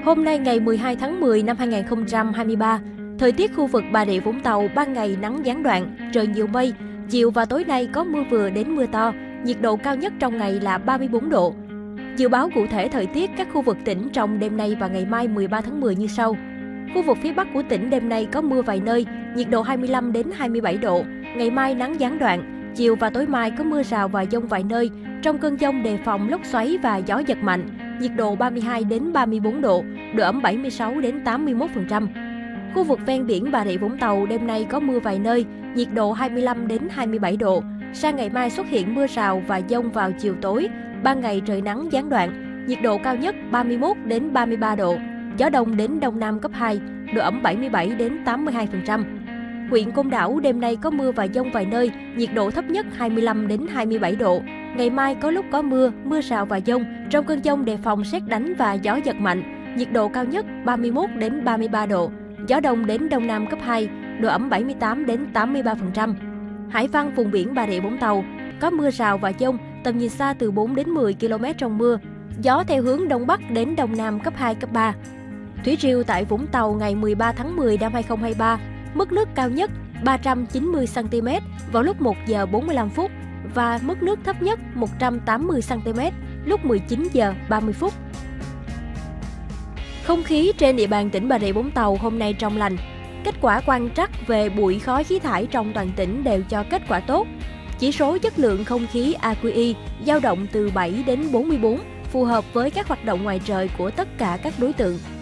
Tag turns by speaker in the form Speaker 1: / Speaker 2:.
Speaker 1: Hôm nay ngày 12 tháng 10 năm 2023, thời tiết khu vực Bà Rịa Vũng Tàu ban ngày nắng gián đoạn, trời nhiều mây, chiều và tối nay có mưa vừa đến mưa to, nhiệt độ cao nhất trong ngày là 34 độ. Dự báo cụ thể thời tiết các khu vực tỉnh trong đêm nay và ngày mai 13 tháng 10 như sau. Khu vực phía Bắc của tỉnh đêm nay có mưa vài nơi, nhiệt độ 25 đến 27 độ, ngày mai nắng gián đoạn, chiều và tối mai có mưa rào và dông vài nơi, trong cơn dông đề phòng lốc xoáy và gió giật mạnh, nhiệt độ 32 đến 34 độ, độ ẩm 76 đến 81%. Khu vực ven biển Bà Rịa Vũng Tàu đêm nay có mưa vài nơi, nhiệt độ 25 đến 27 độ. Sang ngày mai xuất hiện mưa rào và dông vào chiều tối, ban ngày trời nắng gián đoạn, nhiệt độ cao nhất 31 đến 33 độ, gió đông đến đông nam cấp 2, độ ẩm 77 đến 82%. Huyện Côn Đảo đêm nay có mưa và dông vài nơi, nhiệt độ thấp nhất 25 đến 27 độ. Ngày mai có lúc có mưa, mưa rào và dông, trong cơn dông đề phòng sét đánh và gió giật mạnh, nhiệt độ cao nhất 31 đến 33 độ, gió đông đến đông nam cấp 2, độ ẩm 78 đến 83%. Hải Văn vùng biển Bà Rịa Vũng Tàu có mưa rào và dông, tầm nhìn xa từ 4 đến 10 km trong mưa, gió theo hướng đông bắc đến đông nam cấp 2, cấp 3. Thủy triều tại Vũng Tàu ngày 13 tháng 10 năm 2023, mức nước cao nhất 390 cm vào lúc 1 giờ 45 phút và mức nước thấp nhất 180 cm lúc 19 giờ 30 phút. Không khí trên địa bàn tỉnh Bà Rịa Vũng Tàu hôm nay trong lành. Kết quả quan trắc về bụi khói khí thải trong toàn tỉnh đều cho kết quả tốt. Chỉ số chất lượng không khí AQI dao động từ 7 đến 44, phù hợp với các hoạt động ngoài trời của tất cả các đối tượng.